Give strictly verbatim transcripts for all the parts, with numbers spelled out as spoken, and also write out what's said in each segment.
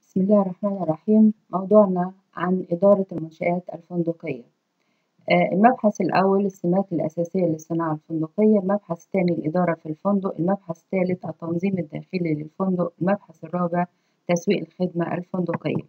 بسم الله الرحمن الرحيم. موضوعنا عن إدارة المنشآت الفندقية. آه، المبحث الأول السمات الأساسية للصناعة الفندقية، المبحث الثاني الإدارة في الفندق، المبحث الثالث التنظيم الداخلي للفندق، المبحث الرابع تسويق الخدمة الفندقية.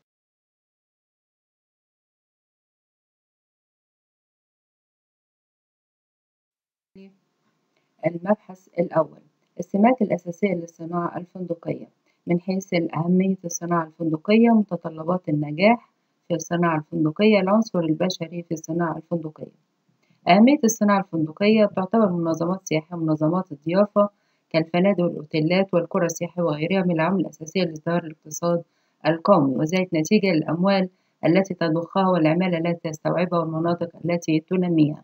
المبحث الأول السمات الأساسية للصناعة الفندقية من حيث أهمية الصناعة الفندقية، متطلبات النجاح في الصناعة الفندقية، العنصر البشري في الصناعة الفندقية. أهمية الصناعة الفندقية تعتبر منظمات سياحية ومنظمات الضيافة كالفنادق والأوتيلات والقرى السياحية وغيرها من العوامل الأساسية لازدهار الاقتصاد القومي، وذلك نتيجة للأموال التي تضخها والعمالة التي تستوعبها والمناطق التي تنميها.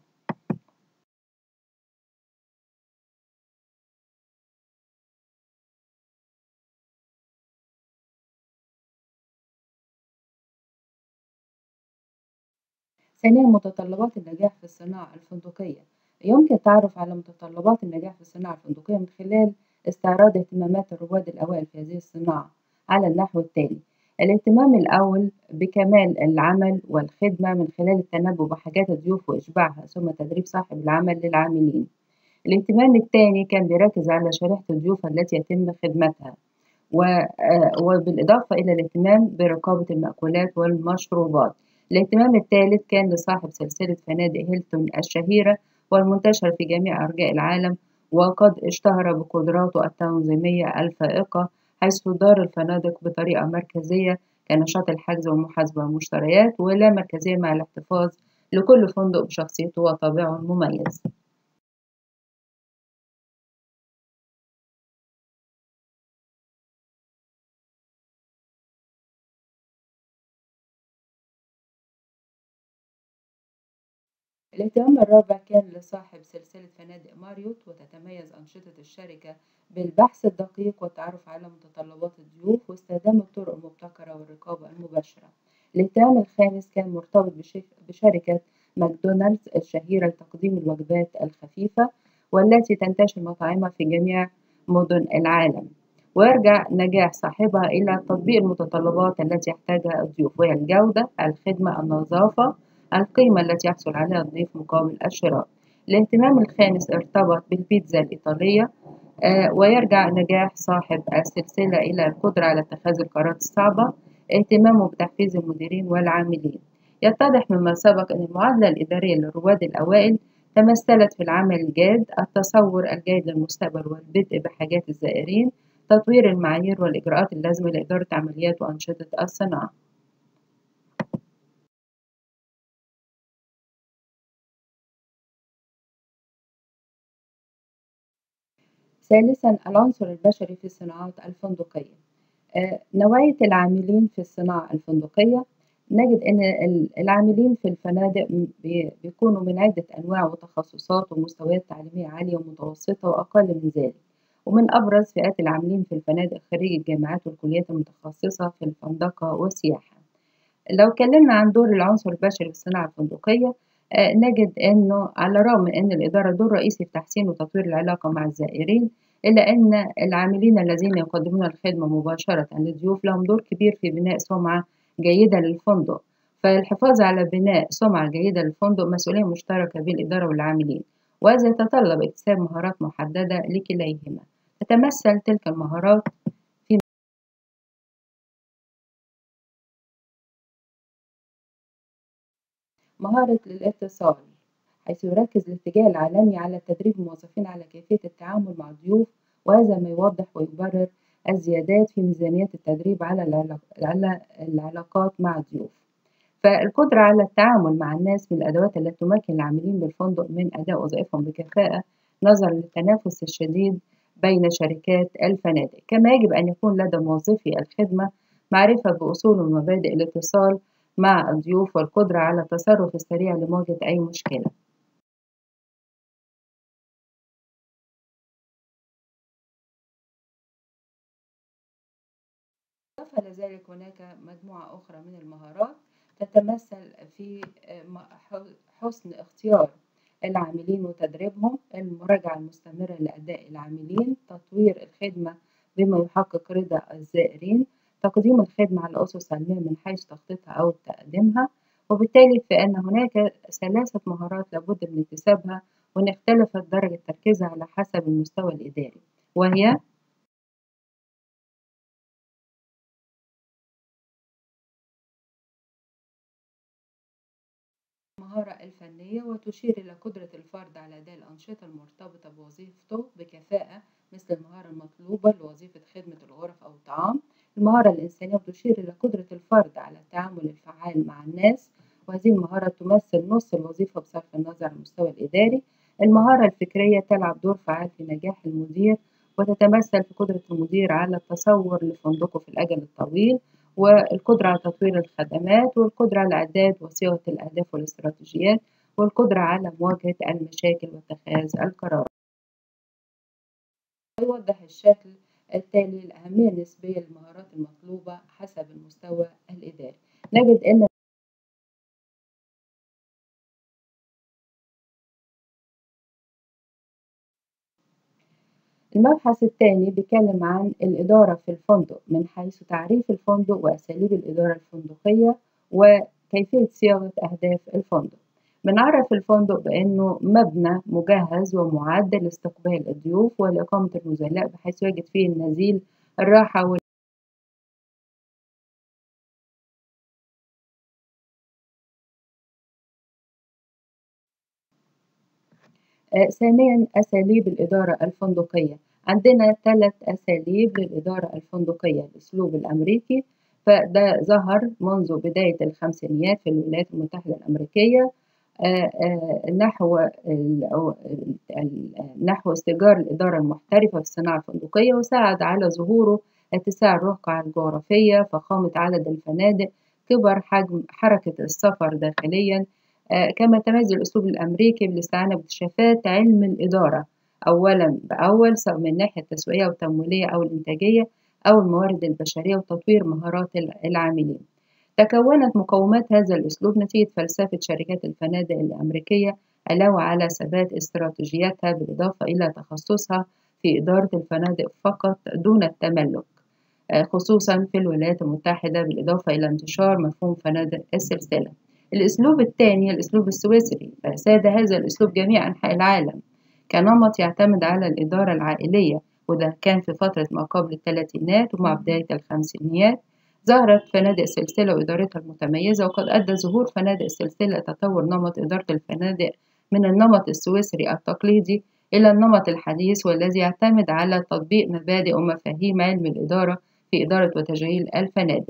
ثانيا، متطلبات النجاح في الصناعة الفندقية. يمكن التعرف على متطلبات النجاح في الصناعة الفندقية من خلال استعراض اهتمامات الرواد الأوائل في هذه الصناعة على النحو التالي: الاهتمام الأول بكمال العمل والخدمة من خلال التنبؤ بحاجات الضيوف وإشباعها، ثم تدريب صاحب العمل للعاملين. الاهتمام الثاني كان بيركز على شريحة الضيوف التي يتم خدمتها، وبالإضافة إلى الاهتمام برقابة المأكولات والمشروبات. الاهتمام الثالث كان لصاحب سلسلة فنادق هيلتون الشهيرة والمنتشرة في جميع أرجاء العالم، وقد اشتهر بقدراته التنظيمية الفائقة، حيث تدار الفنادق بطريقة مركزية كنشاط الحجز والمحاسبة والمشتريات، ولا مركزية مع الاحتفاظ لكل فندق بشخصيته وطابعه المميز. الاهتمام الرابع كان لصاحب سلسلة فنادق ماريوت، وتتميز أنشطة الشركة بالبحث الدقيق والتعرف على متطلبات الضيوف واستخدام الطرق المبتكرة والرقابة المباشرة. الاهتمام الخامس كان مرتبط بشركة ماكدونالدز الشهيرة لتقديم الوجبات الخفيفة والتي تنتشر مطاعمها في جميع مدن العالم، ويرجع نجاح صاحبها إلى تطبيق المتطلبات التي يحتاجها الضيوف، وهي الجودة، الخدمة، النظافة، القيمة التي يحصل عليها الضيف مقابل الشراء. الاهتمام الخامس ارتبط بالبيتزا الإيطالية، آه، ويرجع نجاح صاحب السلسلة إلى القدرة على اتخاذ القرارات الصعبة، اهتمامه بتحفيز المديرين والعاملين. يتضح مما سبق أن المعادلة الإدارية للرواد الأوائل تمثلت في العمل الجاد، التصور الجيد للمستقبل والبدء بحاجات الزائرين، تطوير المعايير والإجراءات اللازمة لإدارة عمليات وأنشطة الصناعة. ثالثا، العنصر البشري في الصناعات الفندقية. آه، نوعية العاملين في الصناعة الفندقية. نجد أن العاملين في الفنادق بيكونوا من عدة أنواع وتخصصات ومستويات تعليمية عالية ومتوسطة وأقل من ذلك، ومن أبرز فئات العاملين في الفنادق خريج الجامعات والكليات المتخصصة في الفندقة والسياحة. لو اتكلمنا عن دور العنصر البشري في الصناعة الفندقية، آه، نجد أنه على الرغم من أن الإدارة دور رئيسي في تحسين وتطوير العلاقة مع الزائرين، إلا أن العاملين الذين يقدمون الخدمة مباشرة للضيوف لهم دور كبير في بناء سمعة جيدة للفندق. فالحفاظ على بناء سمعة جيدة للفندق مسؤولية مشتركة بين الإدارة والعاملين، وهذا يتطلب اكتساب مهارات محددة لكليهما. تتمثل تلك المهارات في مهارة الاتصال، حيث يركز الاتجاه العالمي على تدريب الموظفين على كيفية التعامل مع الضيوف، وهذا ما يوضح ويبرر الزيادات في ميزانية التدريب على العلاق- على العلاقات مع الضيوف. فالقدرة على التعامل مع الناس من الأدوات التي تمكن العاملين بالفندق من أداء وظائفهم بكفاءة، نظرا للتنافس الشديد بين شركات الفنادق. كما يجب أن يكون لدى موظفي الخدمة معرفة بأصول ومبادئ الاتصال مع الضيوف والقدرة على التصرف السريع لمواجهة أي مشكلة. إضافة إلى ذلك، هناك مجموعة أخرى من المهارات تتمثل في حسن اختيار العاملين وتدريبهم، المراجعة المستمرة لأداء العاملين، تطوير الخدمة بما يحقق رضا الزائرين، تقديم الخدمة على أسس علمية من حيث تخطيطها أو تقديمها، وبالتالي فإن هناك ثلاثة مهارات لابد من اكتسابها، وإن اختلفت درجة تركيزها على حسب المستوى الإداري، وهي المهارة الفنية، وتشير إلى قدرة الفرد على أداء الأنشطة المرتبطة بوظيفته بكفاءة مثل المهارة المطلوبة لوظيفة خدمة الغرف أو الطعام. المهارة الإنسانية وتشير إلى قدرة الفرد على التعامل الفعال مع الناس، وهذه المهارة تمثل نصف الوظيفة بصرف النظر عن المستوى الإداري. المهارة الفكرية تلعب دور فعال في نجاح المدير، وتتمثل في قدرة المدير على التصور لفندقه في الأجل الطويل، والقدرة على تطوير الخدمات، والقدرة على إعداد وصياغة الأهداف والاستراتيجيات، والقدرة على مواجهة المشاكل واتخاذ القرارات. يوضح الشكل التالي الأهمية النسبية للمهارات المطلوبة حسب المستوى الإداري. نجد أن المبحث الثاني بيتكلم عن الإدارة في الفندق من حيث تعريف الفندق وأساليب الإدارة الفندقية وكيفية صياغة أهداف الفندق. بنعرف الفندق بأنه مبنى مجهز ومعد لاستقبال الضيوف ولإقامة النزلاء، بحيث يجد فيه النزيل، الراحة. آه، ثانيا أساليب الإدارة الفندقية. عندنا ثلاث أساليب للإدارة الفندقية. الأسلوب الأمريكي، فده ظهر منذ بداية الخمسينيات في الولايات المتحدة الأمريكية، آه، آه، نحو نحو استئجار الإدارة المحترفة في الصناعة الفندقية، وساعد على ظهوره اتساع الرقعة الجغرافية، فخامة عدد الفنادق، كبر حجم حركة السفر داخليا. آه، كما تميز الأسلوب الأمريكي بالاستعانة باكتشافات علم الإدارة أولا بأول، سواء من الناحية التسويقية أو التمويلية أو الإنتاجية أو الموارد البشرية وتطوير مهارات العاملين. تكونت مقومات هذا الأسلوب نتيجة فلسفة شركات الفنادق الأمريكية، علاوة على ثبات استراتيجياتها بالإضافة إلى تخصصها في إدارة الفنادق فقط دون التملك، آه، خصوصا في الولايات المتحدة، بالإضافة إلى انتشار مفهوم فنادق السلسلة. الأسلوب الثاني الأسلوب السويسري، فساد هذا الأسلوب جميع أنحاء العالم كنمط يعتمد على الإدارة العائلية، وده كان في فترة ما قبل الثلاثينات ومع بداية الخمسينيات. ظهرت فنادق السلسلة وإدارتها المتميزة، وقد أدى ظهور فنادق السلسلة تطور نمط إدارة الفنادق من النمط السويسري التقليدي إلى النمط الحديث، والذي يعتمد على تطبيق مبادئ ومفاهيم علم الإدارة في إدارة وتشغيل الفنادق.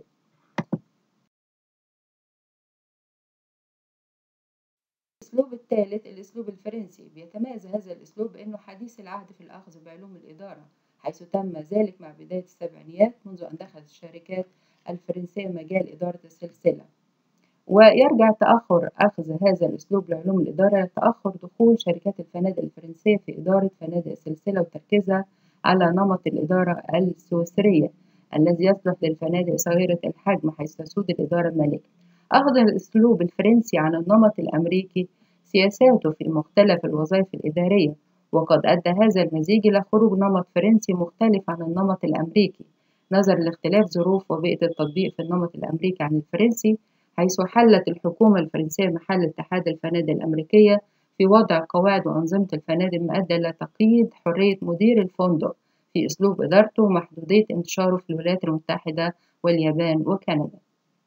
الأسلوب الثالث الأسلوب الفرنسي، بيتميز هذا الأسلوب بأنه حديث العهد في الأخذ بعلوم الإدارة، حيث تم ذلك مع بداية السبعينيات منذ أن دخلت الشركات الفرنسية مجال إدارة السلسلة. ويرجع تأخر أخذ هذا الأسلوب لعلوم الإدارة لتأخر دخول شركات الفنادق الفرنسية في إدارة فنادق السلسلة وتركيزها على نمط الإدارة السويسرية الذي يصلح للفنادق صغيرة الحجم، حيث تسود الإدارة المالية. أخذ الأسلوب الفرنسي عن النمط الأمريكي سياساته في مختلف الوظائف الإدارية، وقد أدى هذا المزيج إلى خروج نمط فرنسي مختلف عن النمط الأمريكي، نظرا لاختلاف ظروف وبيئة التطبيق في النمط الأمريكي عن الفرنسي، حيث حلت الحكومة الفرنسية محل اتحاد الفنادق الأمريكية في وضع قواعد وأنظمة الفنادق، ما أدى إلى تقييد حرية مدير الفندق في أسلوب إدارته ومحدودية انتشاره في الولايات المتحدة واليابان وكندا.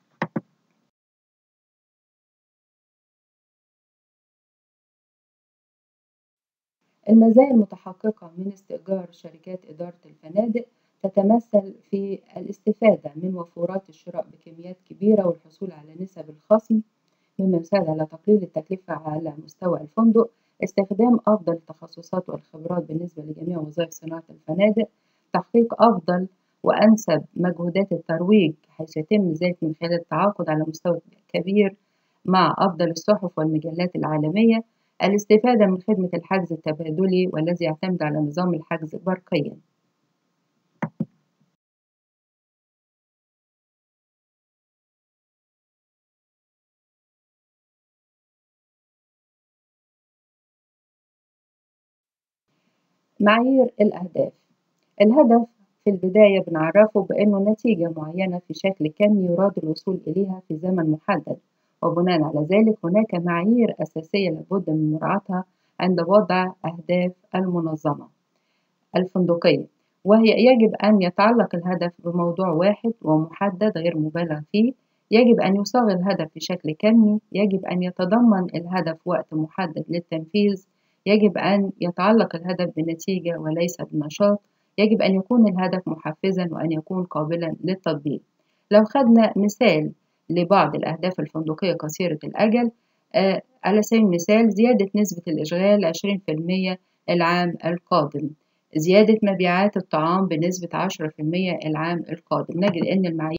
المزايا المتحققة من استئجار شركات إدارة الفنادق تتمثل في الاستفادة من وفورات الشراء بكميات كبيرة والحصول على نسب الخصم، مما يساعد على تقليل التكلفة على مستوى الفندق. استخدام أفضل التخصصات والخبرات بالنسبة لجميع وظائف صناعة الفنادق. تحقيق أفضل وأنسب مجهودات الترويج، حيث يتم ذلك من خلال التعاقد على مستوى كبير مع أفضل الصحف والمجلات العالمية. الاستفادة من خدمة الحجز التبادلي، والذي يعتمد على نظام الحجز برقيا. معايير الأهداف. الهدف في البداية بنعرفه بأنه نتيجة معينة في شكل كمي يراد الوصول إليها في زمن محدد، وبناء على ذلك هناك معايير أساسية لابد من مراعاتها عند وضع أهداف المنظمة الفندقية، وهي يجب أن يتعلق الهدف بموضوع واحد ومحدد غير مبالغ فيه، يجب أن يصاغ الهدف بشكل كمي، يجب أن يتضمن الهدف وقت محدد للتنفيذ، يجب أن يتعلق الهدف بنتيجة وليس بنشاط، يجب أن يكون الهدف محفزا وأن يكون قابلا للتطبيق. لو خدنا مثال لبعض الأهداف الفندقية قصيرة الأجل، آه على سبيل المثال زيادة نسبة الإشغال عشرين في المية العام القادم، زيادة مبيعات الطعام بنسبة عشرة في المية العام القادم. نجد أن المعايير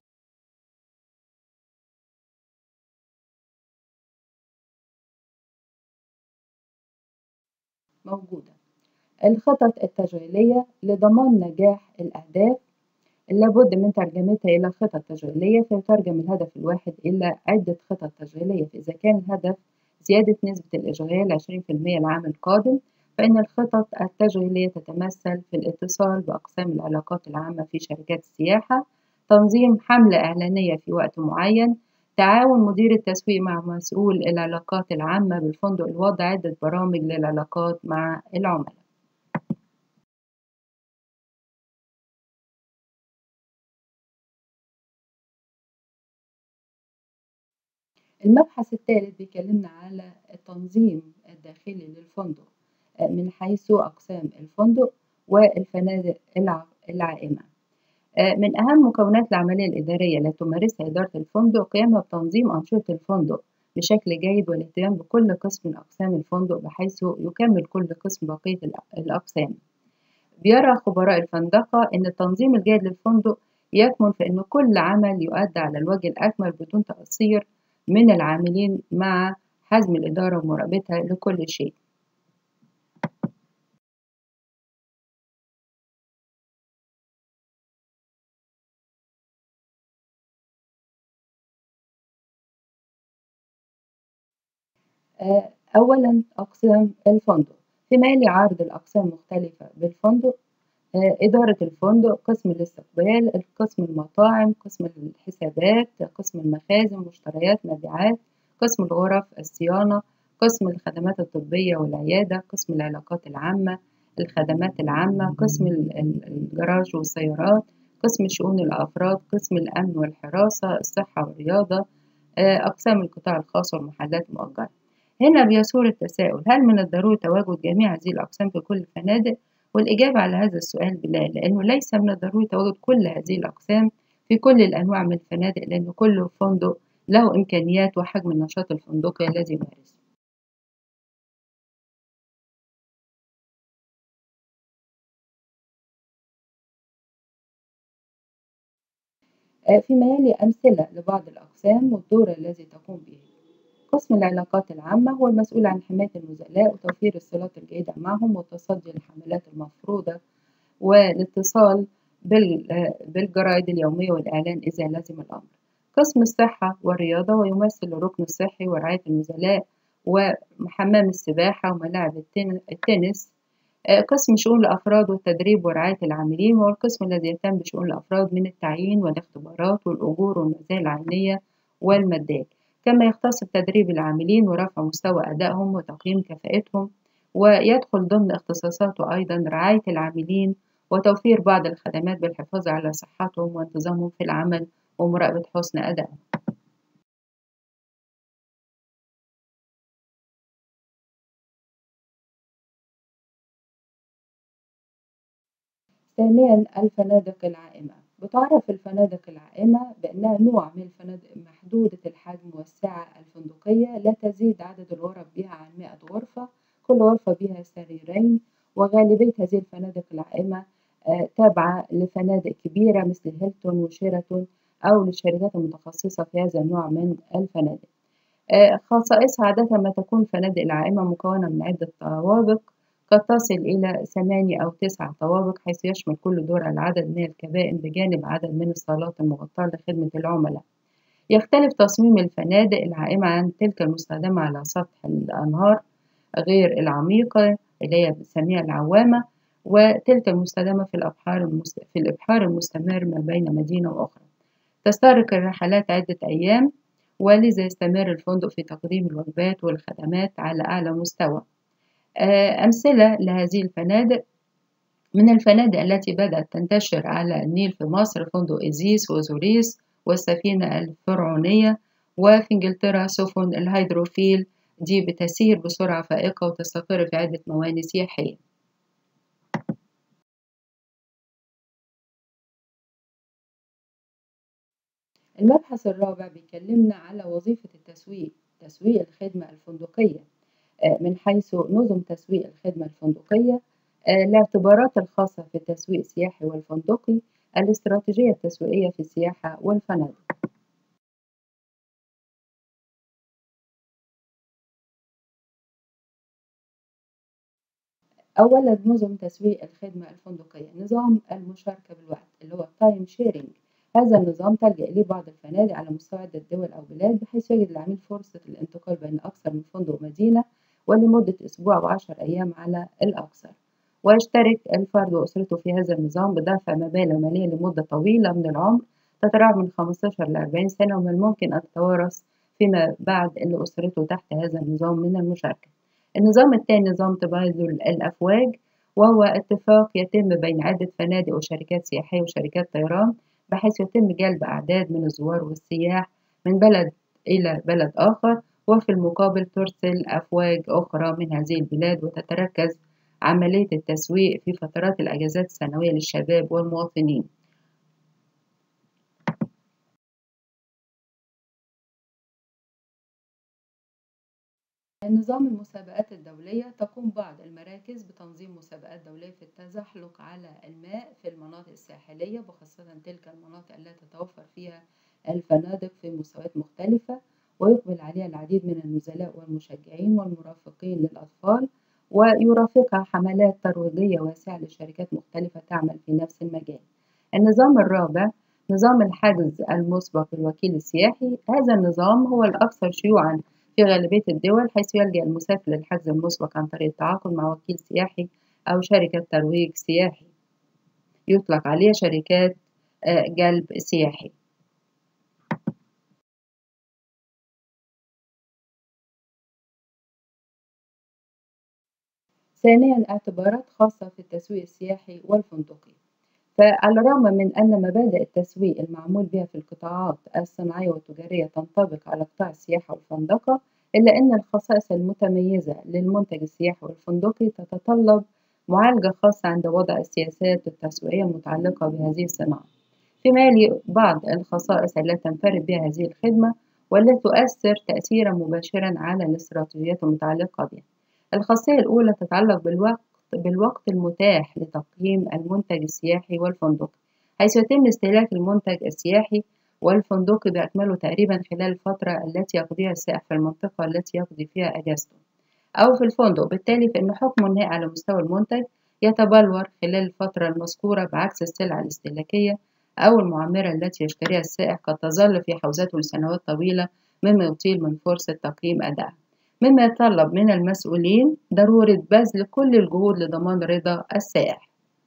موجودة. الخطط التشغيلية لضمان نجاح الأهداف لابد من ترجمتها إلى خطط تشغيلية، فيترجم الهدف الواحد إلى عدة خطط تشغيلية. فإذا كان الهدف زيادة نسبة الإشغال عشرين في المية العام القادم، فإن الخطط التشغيلية تتمثل في الاتصال بأقسام العلاقات العامة في شركات السياحة، تنظيم حملة إعلانية في وقت معين، تعاون مدير التسويق مع مسؤول العلاقات العامة بالفندق لوضع عدة برامج للعلاقات مع العملاء. المبحث الثالث بيكلمنا على التنظيم الداخلي للفندق من حيث أقسام الفندق والفنادق العائمة. من أهم مكونات العملية الإدارية التي تمارسها إدارة الفندق قيامها بتنظيم أنشطة الفندق بشكل جيد والاهتمام بكل قسم من أقسام الفندق بحيث يكمل كل قسم بقية الأقسام. بيرى خبراء الفندقة أن التنظيم الجيد للفندق يكمن في أن كل عمل يؤدى على الوجه الأكمل بدون تقصير من العاملين مع حزم الإدارة ومراقبتها لكل شيء. أولا أقسام الفندق، في مالي عرض الأقسام مختلفة بالفندق: إدارة الفندق، قسم الاستقبال، قسم المطاعم، قسم الحسابات، قسم المخازن، مشتريات، مبيعات، قسم الغرف، الصيانة، قسم الخدمات الطبية والعيادة، قسم العلاقات العامة، الخدمات العامة، قسم الجراج والسيارات، قسم شؤون الأفراد، قسم الأمن والحراسة، الصحة والرياضة، أقسام القطاع الخاص والمحلات المؤجرة. هنا بيثور التساؤل: هل من الضروري تواجد جميع هذه الأقسام في كل الفنادق؟ والإجابة على هذا السؤال بلا، لأنه ليس من الضروري تواجد كل هذه الأقسام في كل الأنواع من الفنادق، لأن كل فندق له إمكانيات وحجم النشاط الفندقي الذي يمارسه. فيما يلي أمثلة لبعض الأقسام والدور الذي تقوم به. قسم العلاقات العامة هو المسؤول عن حماية النزلاء وتوفير الصلات الجيدة معهم والتصدي للحملات المفروضة والاتصال بالجرائد اليومية والإعلان إذا لزم الأمر. قسم الصحة والرياضة ويمثل الركن الصحي ورعاية النزلاء وحمام السباحة وملاعب التنس. قسم شؤون الأفراد والتدريب ورعاية العاملين وهو القسم الذي يهتم بشؤون الأفراد من التعيين والاختبارات والأجور والمزايا العينية والمادية، كما يختص بتدريب العاملين ورفع مستوى أدائهم وتقييم كفاءتهم. ويدخل ضمن اختصاصاته أيضا رعاية العاملين وتوفير بعض الخدمات بالحفاظ على صحتهم وانتظامهم في العمل ومراقبة حسن أدائهم. ثانيا الفنادق العائمة. بتعرف الفنادق العائمة بأنها نوع من الفنادق محدودة الحجم والسعة الفندقية لا تزيد عدد الغرف بها عن مئة غرفة، كل غرفة بها سريرين. وغالبية هذه الفنادق العائمة تابعة لفنادق كبيرة مثل هيلتون وشيراتون أو للشركات المتخصصة في هذا النوع من الفنادق. خصائصها عادة ما تكون الفنادق العائمة مكونة من عدة طوابق قد تصل إلى ثمانية أو تسع طوابق، حيث يشمل كل دور على عدد من الكبائن بجانب عدد من الصالات المغطاة لخدمة العملاء. يختلف تصميم الفنادق العائمة عن تلك المستخدمة على سطح الأنهار غير العميقة اللي هي بنسميها العوامة، وتلك المستدامة في الأبحار المست... في الإبحار المستمر ما بين مدينة وأخرى. تستغرق الرحلات عدة أيام، ولذا يستمر الفندق في تقديم الوجبات والخدمات على أعلى مستوى. أمثلة لهذه الفنادق: من الفنادق التي بدأت تنتشر على النيل في مصر فندق إيزيس وأوزوريس والسفينة الفرعونية، وفي إنجلترا سفن الهيدروفيل، دي بتسير بسرعة فائقة وتستقر في عدة موانئ سياحية. المبحث الرابع بيكلمنا على وظيفة التسويق، تسويق الخدمة الفندقية من حيث نظم تسويق الخدمة الفندقية، الاعتبارات الخاصة في التسويق السياحي والفندقي، الاستراتيجية التسويقية في السياحة والفنادق. أولا نظم تسويق الخدمة الفندقية، نظام المشاركة بالوقت اللي هو التايم شيرنج. هذا النظام تلجأ إليه بعض الفنادق على مستوى عدة دول أو بلاد، بحيث يجد العميل فرصة الانتقال بين أكثر من فندق ومدينة ولمدة أسبوع أو عشر أيام على الأكثر. ويشترك الفرد وأسرته في هذا النظام بدفع مبالغ مالية لمدة طويلة من العمر تتراوح من خمستاشر ل أربعين سنة، ومن الممكن أن تتوارث فيما بعد لأسرته تحت هذا النظام من المشاركة. النظام الثاني نظام تبادل الأفواج، وهو اتفاق يتم بين عدة فنادق وشركات سياحية وشركات طيران، بحيث يتم جلب أعداد من الزوار والسياح من بلد إلى بلد آخر، وفي المقابل ترسل أفواج أخرى من هذه البلاد، وتتركز عملية التسويق في فترات الأجازات السنوية للشباب والمواطنين. نظام المسابقات الدولية، تقوم بعض المراكز بتنظيم مسابقات دولية في التزحلق على الماء في المناطق الساحلية، وخاصة تلك المناطق التي تتوفر فيها الفنادق في مستويات مختلفة، ويقبل عليها العديد من النزلاء والمشجعين والمرافقين للأطفال، ويرافقها حملات ترويجية واسعة لشركات مختلفة تعمل في نفس المجال. النظام الرابع نظام الحجز المسبق بالوكيل السياحي. هذا النظام هو الأكثر شيوعًا في غالبية الدول، حيث يلجأ المسافر للحجز المسبق عن طريق التعاقد مع وكيل سياحي أو شركة ترويج سياحي، يطلق عليها شركات جلب سياحي. ثانيا اعتبارات خاصة في التسويق السياحي والفندقي. فعلى الرغم من أن مبادئ التسويق المعمول بها في القطاعات الصناعية والتجارية تنطبق على قطاع السياحة والفندقة، إلا أن الخصائص المتميزة للمنتج السياحي والفندقي تتطلب معالجة خاصة عند وضع السياسات التسويقية المتعلقة بهذه الصناعة، فيما يلي بعض الخصائص التي تنفرد بها هذه الخدمة والتي تؤثر تأثيرا مباشرا على الاستراتيجيات المتعلقة بها. الخاصية الأولى تتعلق بالوقت بالوقت المتاح لتقييم المنتج السياحي والفندقي، حيث يتم استهلاك المنتج السياحي والفندقي بأكمله تقريبا خلال الفترة التي يقضيها السائح في المنطقة التي يقضي فيها أجازته أو في الفندق، بالتالي فإن حكمه النهائي على مستوى المنتج يتبلور خلال الفترة المذكورة، بعكس السلع الاستهلاكية أو المعمرة التي يشتريها السائح قد تظل في حوزته لسنوات طويلة، مما يطيل من فرصة تقييم أدائها، مما يتطلب من المسؤولين ضرورة بذل كل الجهود لضمان رضا السائح.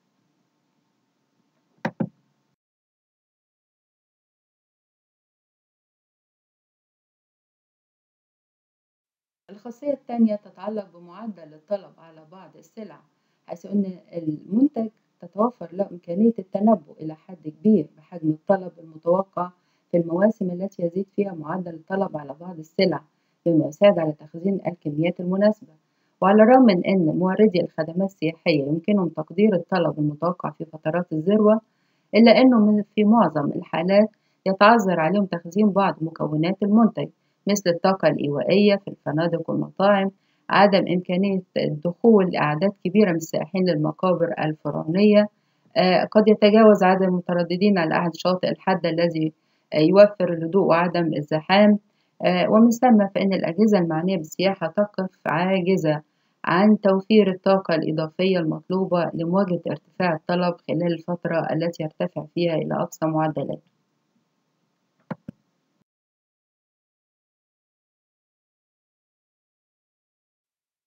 الخاصية الثانية تتعلق بمعدل الطلب على بعض السلع، حيث أن المنتج تتوفر له إمكانية التنبؤ إلى حد كبير بحجم الطلب المتوقع في المواسم التي يزيد فيها معدل الطلب على بعض السلع، مما يساعد على تخزين الكميات المناسبة. وعلى الرغم من أن موردي الخدمات السياحية يمكنهم تقدير الطلب المتوقع في فترات الذروة، إلا أنه في معظم الحالات يتعذر عليهم تخزين بعض مكونات المنتج، مثل الطاقة الإيوائية في الفنادق والمطاعم، عدم إمكانية دخول أعداد كبيرة من السائحين للمقابر الفرعونية، آه، قد يتجاوز عدد المترددين على أحد شواطئ الحد الذي آه، يوفر الهدوء وعدم الزحام، آه، ومن ثم فإن الأجهزة المعنية بالسياحة تقف عاجزة عن توفير الطاقة الإضافية المطلوبة لمواجهة ارتفاع الطلب خلال الفترة التي يرتفع فيها إلى أقصى معدلاته.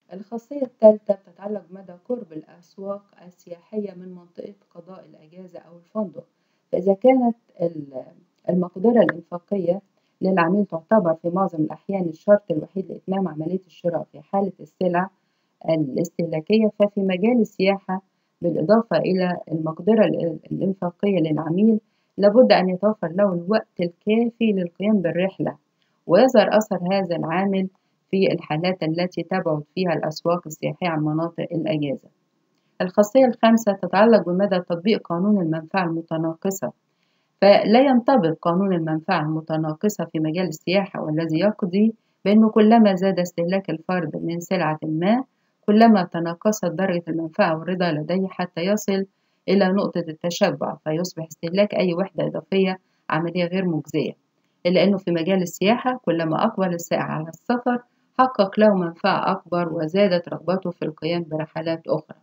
الخاصية الثالثة بتتعلق بمدى قرب الأسواق السياحية من منطقة قضاء الأجازة أو الفندق، فإذا كانت ال- المقدرة الإنفاقية للعميل تعتبر في معظم الأحيان الشرط الوحيد لإتمام عملية الشراء في حالة السلع الاستهلاكية، ففي مجال السياحة بالإضافة إلى المقدرة ال- الإنفاقية للعميل لابد أن يتوفر له الوقت الكافي للقيام بالرحلة، ويظهر أثر هذا العامل في الحالات التي تبعد فيها الأسواق السياحية عن مناطق الأجازة. الخاصية الخامسة تتعلق بمدى تطبيق قانون المنفعة المتناقصة، فلا ينطبق قانون المنفعة المتناقصة في مجال السياحة، والذي يقضي بأنه كلما زاد استهلاك الفرد من سلعة ما كلما تناقصت درجة المنفعة والرضا لديه حتى يصل إلى نقطة التشبع، فيصبح استهلاك أي وحدة إضافية عملية غير مجزية، إلا أنه في مجال السياحة كلما أقبل السائح على السفر حقق له منفعة أكبر وزادت رغبته في القيام برحلات أخرى.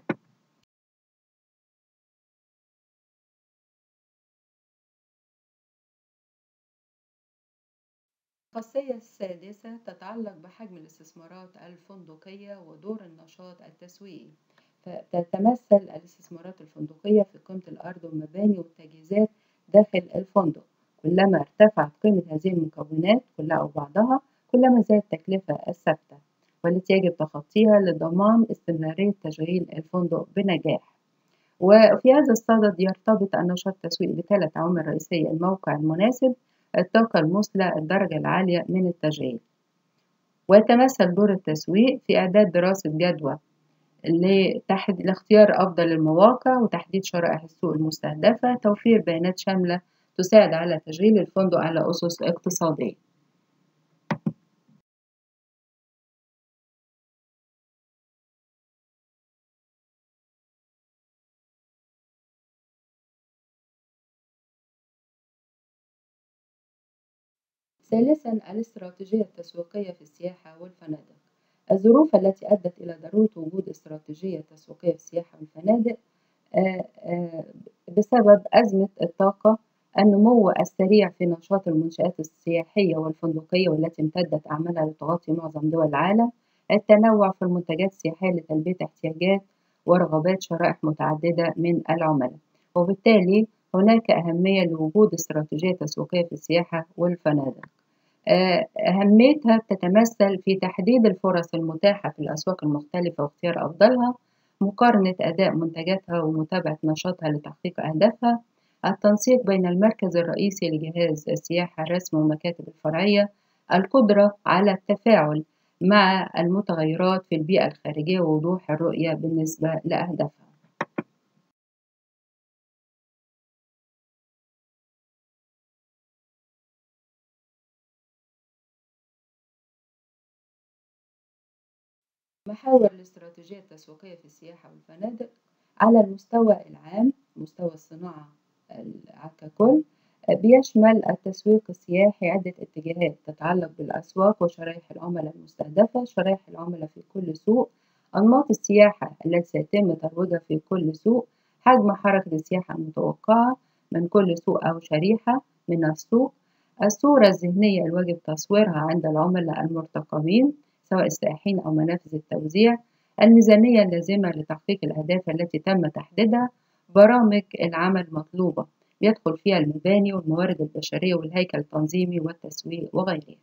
الخاصية السادسة تتعلق بحجم الاستثمارات الفندقية ودور النشاط التسويقي، فتتمثل الاستثمارات الفندقية في قيمة الأرض والمباني والتجهيزات داخل الفندق، كلما ارتفعت قيمة هذه المكونات كلها أو بعضها كلما زادت التكلفة الثابتة والتي يجب تخطيها لضمان استمرارية تشغيل الفندق بنجاح. وفي هذا الصدد يرتبط النشاط التسويقي بثلاث عوامل رئيسية: الموقع المناسب، الطاقة المثلى، الدرجة العالية من التشغيل. ويتمثل دور التسويق في إعداد دراسة جدوى لتحد... لاختيار أفضل المواقع وتحديد شرائح السوق المستهدفة، توفير بيانات شاملة تساعد على تشغيل الفندق على أسس اقتصادية. ثالثا الاستراتيجية التسويقية في السياحة والفنادق. الظروف التي أدت إلى ضرورة وجود استراتيجية تسويقية في السياحة والفنادق آه، آه، بسبب أزمة الطاقة، النمو السريع في نشاط المنشآت السياحية والفندقية والتي امتدت أعمالها لتغطي معظم دول العالم، التنوع في المنتجات السياحية لتلبية احتياجات ورغبات شرائح متعددة من العملاء، وبالتالي هناك أهمية لوجود استراتيجية تسويقية في السياحة والفنادق. آه، أهميتها تتمثل في تحديد الفرص المتاحة في الأسواق المختلفة واختيار أفضلها، مقارنة أداء منتجاتها ومتابعة نشاطها لتحقيق أهدافها، التنسيق بين المركز الرئيسي لجهاز السياحة الرسمي والمكاتب الفرعية، القدرة على التفاعل مع المتغيرات في البيئة الخارجية ووضوح الرؤية بالنسبة لأهدافها. محاور الاستراتيجية التسويقية في السياحة والفنادق على المستوى العام، مستوى الصناعة ككل، بيشمل التسويق السياحي عدة اتجاهات تتعلق بالأسواق وشرائح العملاء المستهدفة، شرائح العملاء في كل سوق، أنماط السياحة التي سيتم ترويجها في كل سوق، حجم حركة السياحة المتوقعة من كل سوق أو شريحة من السوق، الصورة الذهنية الواجب تصويرها عند العملاء المرتقبين سواء السائحين أو منافذ التوزيع، الميزانية اللازمة لتحقيق الأهداف التي تم تحديدها، برامج العمل المطلوبة يدخل فيها المباني والموارد البشرية والهيكل التنظيمي والتسويق وغيرها.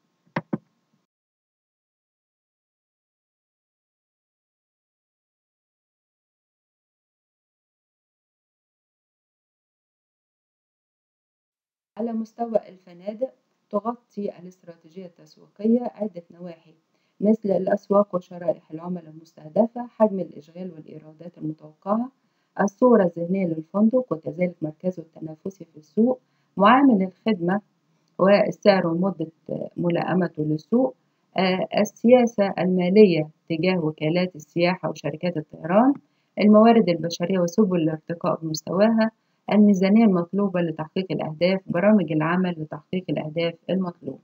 على مستوى الفنادق تغطي الاستراتيجية التسويقية عدة نواحي مثل الأسواق وشرائح العملاء المستهدفة، حجم الإشغال والإيرادات المتوقعة، الصورة الذهنية للفندق وكذلك مركزه التنافسي في السوق، معامل الخدمة والسعر ومدة ملائمته للسوق، آه، السياسة المالية تجاه وكالات السياحة وشركات الطيران، الموارد البشرية وسبل الارتقاء بمستواها، الميزانية المطلوبة لتحقيق الأهداف، برامج العمل لتحقيق الأهداف المطلوبة.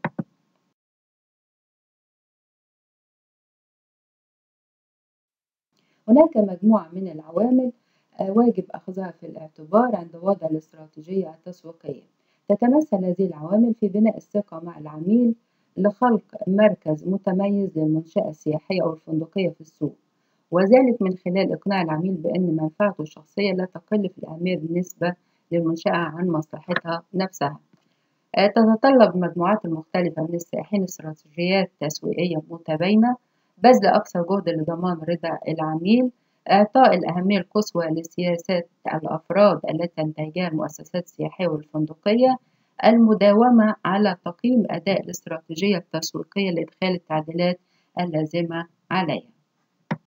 هناك مجموعة من العوامل آه، واجب أخذها في الاعتبار عند وضع الاستراتيجية التسويقية. تتمثل هذه العوامل في بناء الثقة مع العميل لخلق مركز متميز للمنشأة السياحية أو الفندقية في السوق، وذلك من خلال إقناع العميل بأن منفعته الشخصية لا تقل في الأهمية بالنسبة للمنشأة عن مصلحتها نفسها. آه، تتطلب المجموعات المختلفة من السائحين استراتيجيات تسويقية متباينة، بذل أقصى جهد لضمان رضا العميل، إعطاء الأهمية القصوى لسياسات الأفراد التي تنتهجها المؤسسات السياحية والفندقية، المداومة على تقييم أداء الاستراتيجية التسويقية لإدخال التعديلات اللازمة عليها.